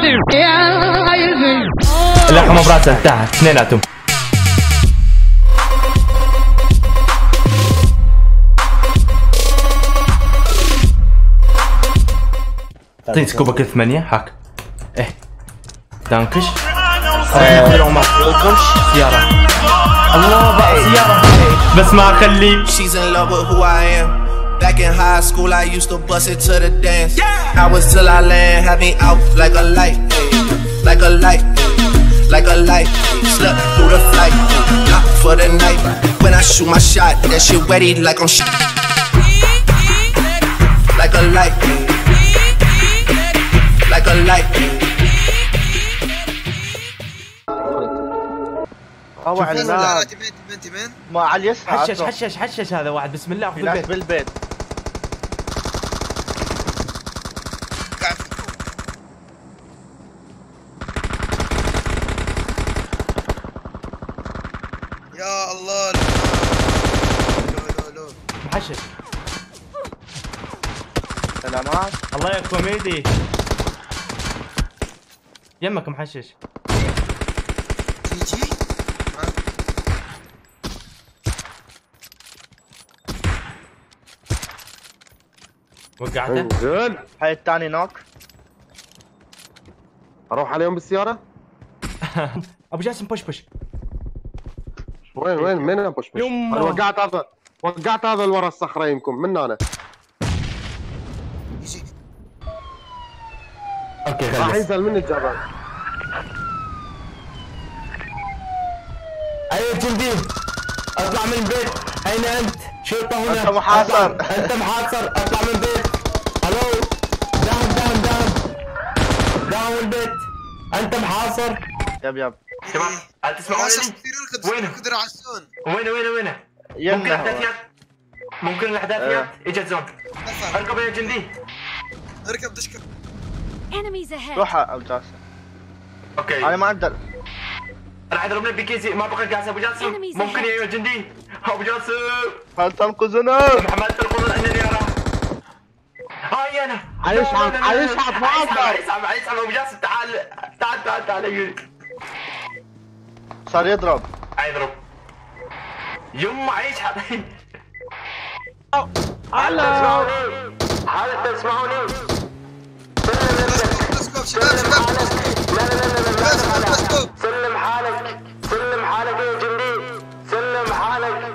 اللحمة براسها انتهت اثنيناتهم. اعطيني سكوبك الثمانية هاك. ايه دانكش. سيارة. الله بقى سيارة بس ما اخليه. She's in love with who I am. Back in high school I used to bust it to the dance. I was till I land, had me out like a light, like a light, like a light. Slept through the flight, not for the night. When I shoot my shot, that shit ready like I'm like a light, like a light. روع الناس. ما على اليسار. حشش هذا واحد. بسم الله. في ناس بالبيت. يا الله. لو محشش. سلامات. الله يا كوميدي. يمك محشش. تيجي وقعته. انزل. هاي الثاني نوك. اروح عليهم بالسيارة. ابو جاسم بوش. وين من بوش يما. انا وقعت هذا اللي ورا الصخرة يمكن من انا. يجي. اوكي راح ينزل من الجبل. ايوه جندي اطلع من البيت. اين انت؟ شرطة هنا. انت محاصر. انت محاصر. اطلع من البيت. الو. داون البيت. انت محاصر. يب تمام. هل تسمعوني؟ وين؟ يقدر يعسون. وين؟ ممكن احداثيات. ممكن الاحداثيات. اجت زون. اركب يا جندي. اركب دشكر. روح ابو جاسم. اوكي. انا ما اقدر. راح يضربني بكيسي. ما بقى جالس ابو جاسم. ممكن يا جندي. ابو جاسم. هل تنقذنا؟ محمد تنقذ انني ارى. هاي انا. عيشحط ما اقدر. اسحب ابو جاسم. تعال يجي. صار يضرب. يضرب. يما عيش حبيبي. هل تسمعوني؟ شباب. سلم حالك يا جندي. سلم حالك.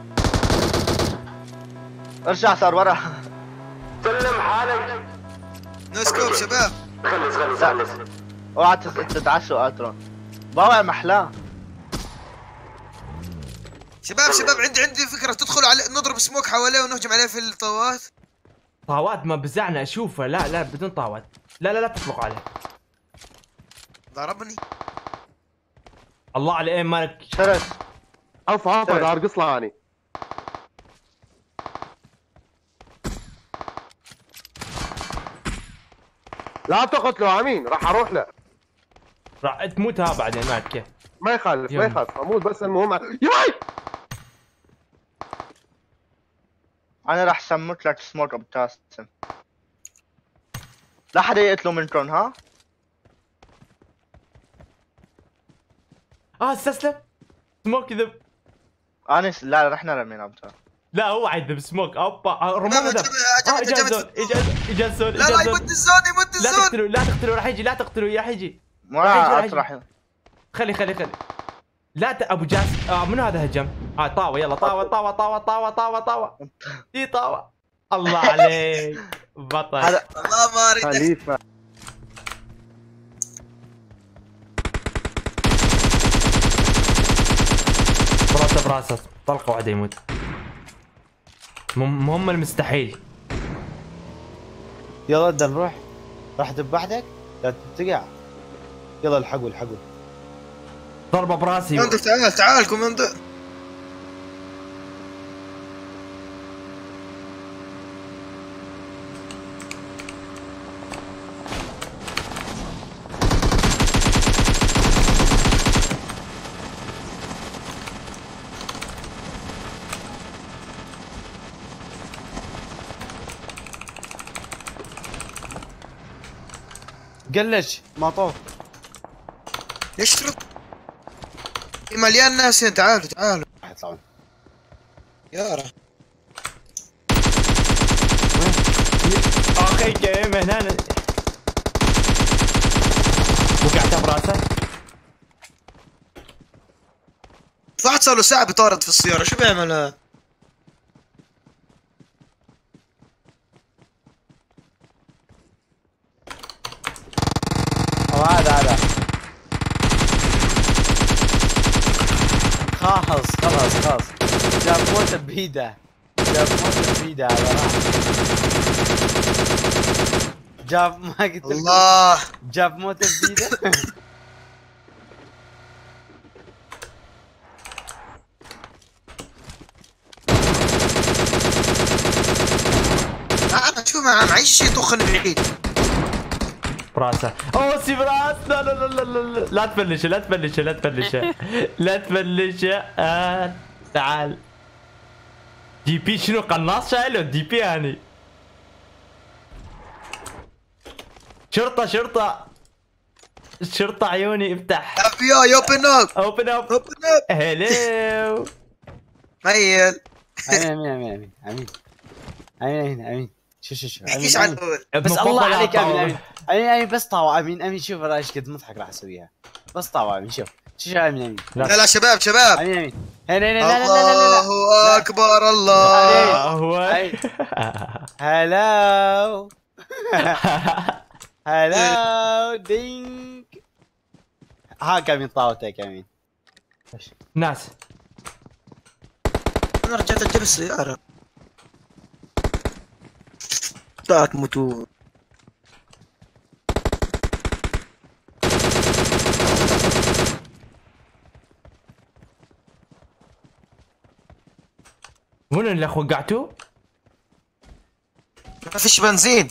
ارجع صار ورا. سلم حالك. نسكوب شباب. خلص. اوعى تتعشوا اترون. ضاوع محلاه. شباب عندي فكرة. تدخلوا عليه نضرب سموك حواليه ونهجم عليه في الطوات. طاوات ما بزعنا اشوفه. لا بدون طاوات. لا تطلق عليه. ضربني. الله على ايه مالك. شرس. عفوا دار قصلاني. لا تقتله امين. راح اروح له. راح تموت ها بعدين مالك كيف. ما يخالف اموت بس المهم ياي. انا راح سموت لك سموك ابو جاسم. لا حدا يقتلوا منكم ها. استسلم. سموك يذب. لا رحنا رمينا ابو جاسم. لا هو عيذب سموك. اوبا رمونا ذب. اجا زون. لا يمد الزون. لا تقتلوا راح يجي. لا تقتلوا راح يجي. ما راح. خلي. لا ابو جاسم. من هذا هجم؟ طاوة. يلا طاوة. دي طاوة. الله عليك بطل. الله ما اريد. خليفة. براسه طلقه واحدة يموت. مهم المستحيل. يلا بدنا نروح. راح تذبحك؟ لا تقع. يلا الحقوا. ضربة براسي. كوماندر تعال كوماندر. قلش مطوف. يشرب مليان ناس هنا. تعالوا يطلعون يا رب. اخي كريم هنا وقعته براسه. واحد صار له ساعة بيطارد في السيارة، شو بيعمل هذا؟ هذا خلاص جاب موته بيده هذا راح. جاب ما قلت لك الله جاب موته بيده. انا شو معيش شيء طخن بعيد. براسه. اوه سي براس. لا تبلشه. تعال. دي بي شنو قناص شايله دي بي يعني. شرطة عيوني افتح. اف بي اي اوبن اب. هلو. ميل. امين شو احكيش عن بس الله عليك امين بس طاوع امين شوف ايش قد مضحك راح اسويها. بس طاوع امين شوف امين لا شباب امين هنا الله اكبر الله. هلاو دينك. هاك امين طاوتك امين. ناس. انا رجعت اجيب السيارة. لا تموتوا. وين اللي وقعتوه؟ ما فيش بنزين.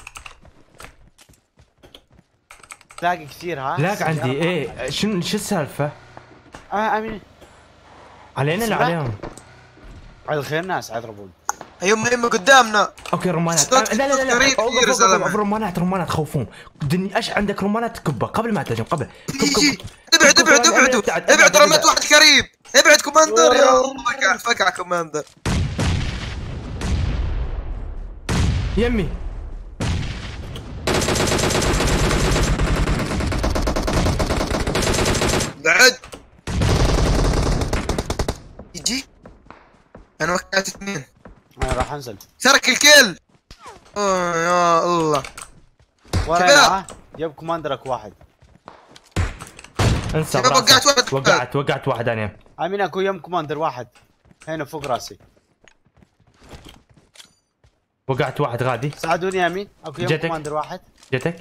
تلاقي كثير ها؟ لاق عندي ايه. شو السالفة؟ امين علينا لا عليهم؟ على الخير ناس يضربون. يمه قدامنا. اوكي رمانات. لا رمانات خوفون. ايش عندك رمانات كبه قبل ما تهجم قبل. ابعد رميت واحد قريب. ابعد كوماندر يا الله. فكع كوماندر. يمي. بعد يجي. انا وقعت اثنين. انا راح انزل. ترك الكل. يا الله. ورانا جاب كوماندرك واحد. انسى. وقعت واحد انا. امين اكو يم كوماندر واحد هنا فوق راسي. وقعت واحد غادي. ساعدوني يا امين. اكو يم كوماندر واحد. جتك.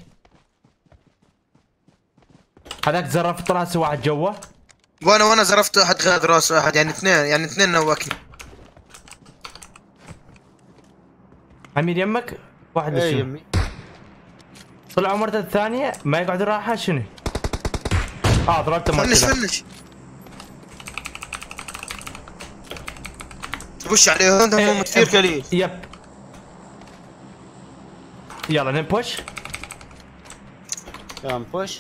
هذاك زرفت راسي واحد جوا. وانا زرفت احد غاد راس واحد. يعني اثنين نواكي. امير يمك واحد بس. اي يمي. طلعوا مرة الثانية ما يقعد راحة شنو؟ ضربته مرة. فنش. تبش عليهم هم كثير قليل. يب. يلا نبوش. يلا نبوش.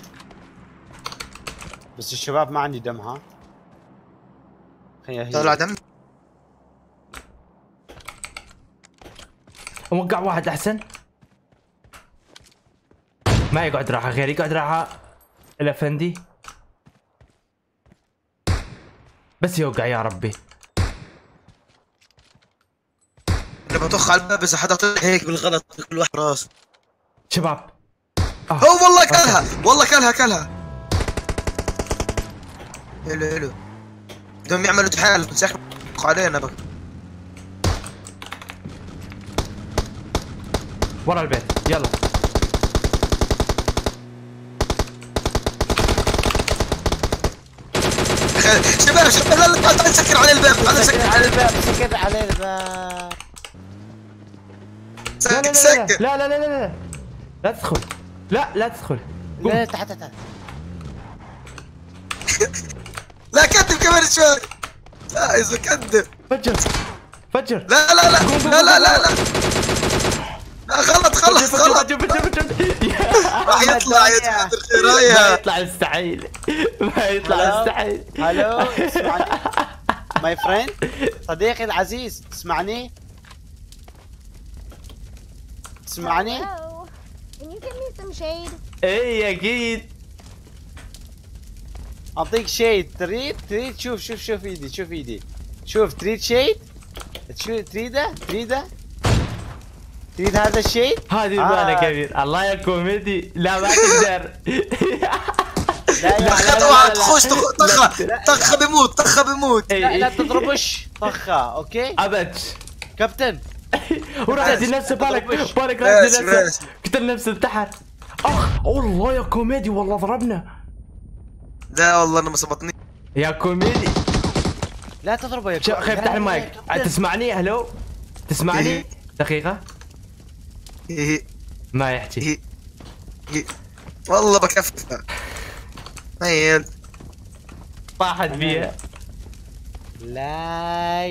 بس الشباب ما عندي دم ها. هي طلع دم. وقع واحد احسن. ما يقعد راحة غير يقعد راحة الافندي. بس يوقع يا ربي. انا بطخ على الباب اذا حدا طلع هيك بالغلط كل واحد راس. شباب. والله كلها. حلو. بدهم يعملوا تحالف بس يحكوا علينا بقى. ورا البيت يلا. شباب لا سكر على الباب. سكر. لا لا تدخل. لا تدخل. لا تحت. لا كذب كمان شوي. لا اذا كذب. فجر. لا لا غلط خلص غلط. راح يطلع يا جماعة الخير. ما هيا يطلع مستحيل، ما يطلع مستحيل. هلو اسمعني ماي فريند، صديقي العزيز، تسمعني؟ تسمعني؟ Hello. Can you give me some shade? اي اكيد. اعطيك شيء. تريد شوف ايدي شوف تريد شيء؟ تريده تريد هذا الشيء؟ هذه المالة كبير. الله يا كوميدي. لا ما تقدر. اوعى تخش طخه بيموت. لا تضربش طخه. اوكي ابد. كابتن وراح يدي نفسه. بالك راح يدي نفسه. قتل نفسه تحت. اخ والله يا كوميدي والله ضربنا. لا والله انا ما صبتني يا كوميدي. لا تضربه يا خير افتح المايك. تسمعني؟ هلو تسمعني؟ دقيقة ما يحكي. والله بكفى. هيا طاحت بيها. لا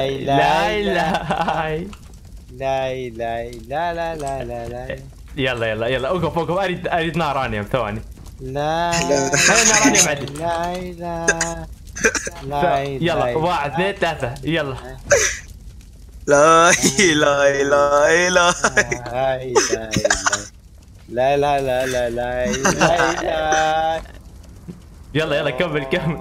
يلا اوقف اريد نارانيوم ثواني. لا هاي نارانيوم عندي. لا يلا 1 2 3 يلا. لا يلا كمل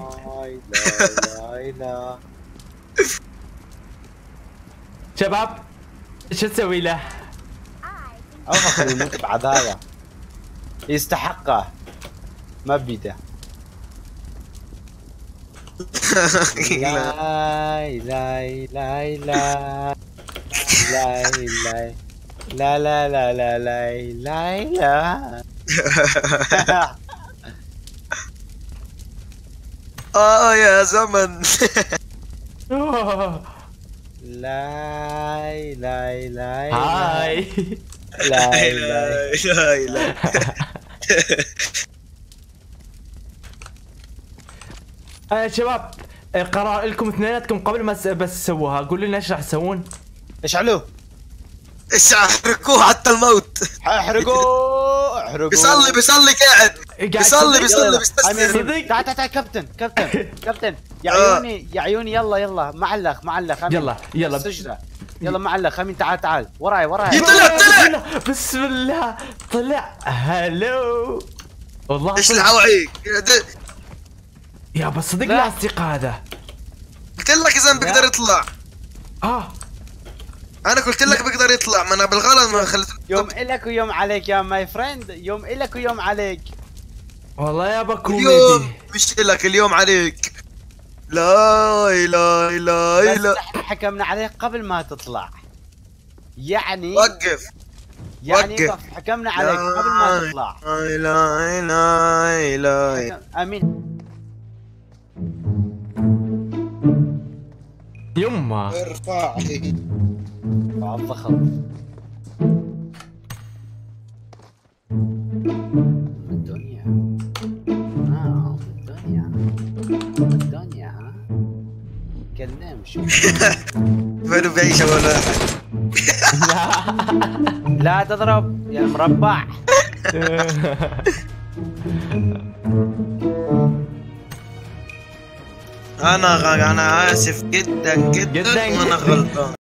شباب شو تسوي له؟ افكر يموت بعد هذا، يستحقه ما بيده. لا يا زمن. هاي لا شباب قرار لكم اثنيناتكم قبل ما بس سووها. قولوا لنا ايش راح تسوون؟ اشعلوه احرقوه حتى الموت. احرقوه بيصلي قاعد بيصلي صدق. تعال كابتن يا عيوني يلا معلق يلا السجدة. يلا معلق امين. تعال وراي طلع بسم الله طلع. هلو والله ايش العوعيك يا بس صدق لاصق هذا. قلت لك اذا بيقدر يطلع. انا قلت لك بيقدر يطلع. ما انا بالغلط ما خليت. يوم الك ويوم عليك يا ماي فريند. يوم الك ويوم عليك. والله يا اليوم مش الك اليوم عليك. لا بس احنا حكمنا عليك قبل ما تطلع. يعني وقف حكمنا عليك قبل ما تطلع. لا امين. يما ارفعي ضخم الدنيا. الدنيا ها كلم شو فينو بعيش ولا لا تضرب يا مربع. انا اسف جدا وانا غلطان.